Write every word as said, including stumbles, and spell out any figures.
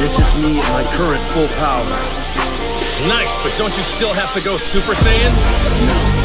This is me at my current full power. Nice, but don't you still have to go Super Saiyan? No.